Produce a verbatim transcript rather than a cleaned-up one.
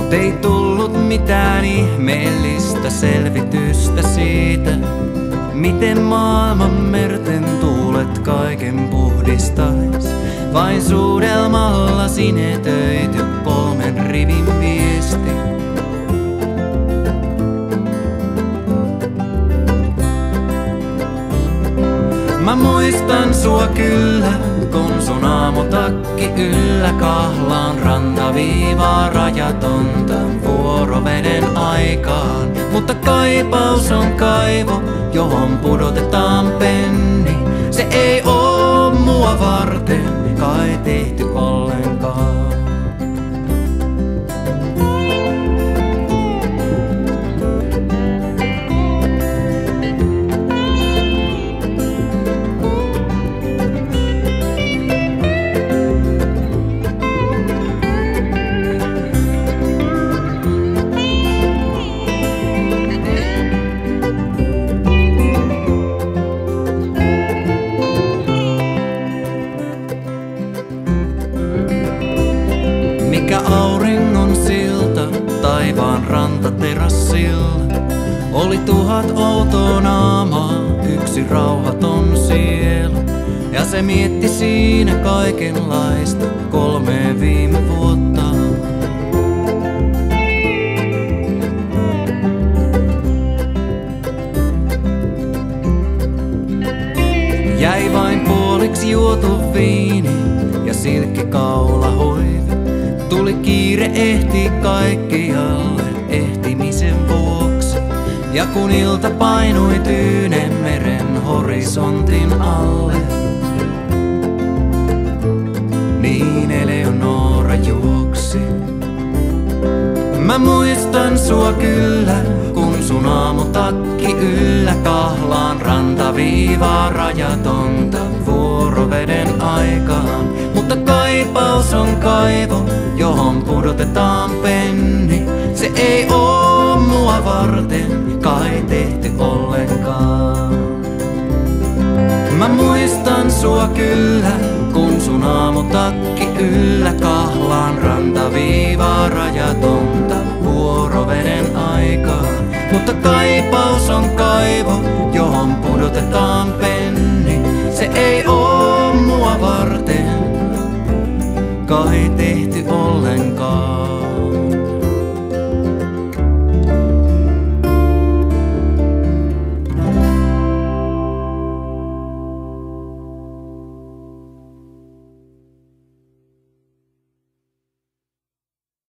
Mut ei tullut mitään ihmeellistä selvitystä siitä, miten maailman merten tuulet kaiken puhdistais. Vain suudelmalla sinetöity kolmen rivin viesti. Mä muistan sua kyllä, kun sun aamutakki yllä kahlaan rantaviivaa rajatonta vuoroveden aikaan. Mutta kaipaus on kaivo, johon pudotetaan penni. Se ei oo mua varten kai tehty ollenkaan. Mikä auringon silta taivaan rantaterassilla, oli tuhat outoa naamaa, yksi rauhaton sielu. Ja se mietti siinä kaikenlaista kolme viime vuotta. Jäi vain puoliksi juotu viini ja silkkikaula hoivi. Tuli kiire ehti kaikkialle ehtimisen vuoksi. Ja kun ilta painui Tyynen meren horisontin alle, niin Eleonora juoksi. Mä muistan sua kyllä, kun sun aamutakki yllä kahlaan rantaviivaa rajatonta vuoroveden aikaan. Mutta kaipaus on kaivo, johon pudotetaan penni. Se ei oo mua varten kai tehty ollenkaan. Mä muistan sua kyllä, kun sun aamutakki yllä kahlaan rantaviivaa rajatonta vuoroveden aikaan. Mutta kaipaus on kaivo, johon pudotetaan penni. Se ei oo